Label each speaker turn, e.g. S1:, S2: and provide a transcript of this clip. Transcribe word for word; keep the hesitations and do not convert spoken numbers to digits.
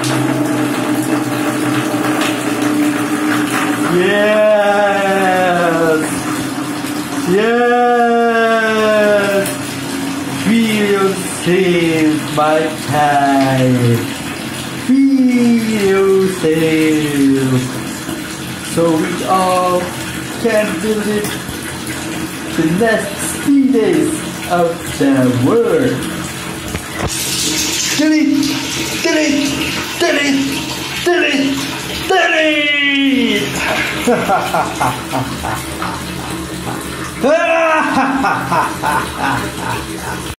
S1: Yes! Yes! Feel safe, my child. Feel safe. So we all can visit the next three days of the world. Delete! Delete! Delete! Delete! Delete! Ha ha ha ha ha ha ha ha ha ha ha ha.